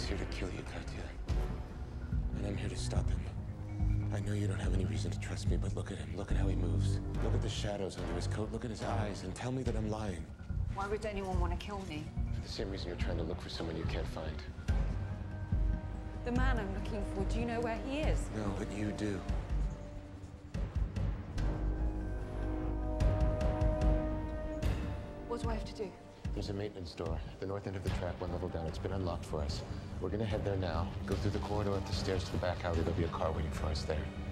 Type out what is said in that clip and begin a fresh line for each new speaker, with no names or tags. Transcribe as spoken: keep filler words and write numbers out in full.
He's here to kill you, Katya. And I'm here to stop him. I know you don't have any reason to trust me, but look at him. Look at how he moves. Look at the shadows under his coat. Look at his eyes, and tell me that I'm lying.
Why would anyone want to kill me?
For the same reason you're trying to look for someone you can't find.
The man I'm looking for, do you know where he is?
No, but you do.
What do I have to do?
There's a maintenance door at the north end of the track, one level down. It's been unlocked for us. We're gonna head there now, go through the corridor up the stairs to the back alley. There'll be a car waiting for us there.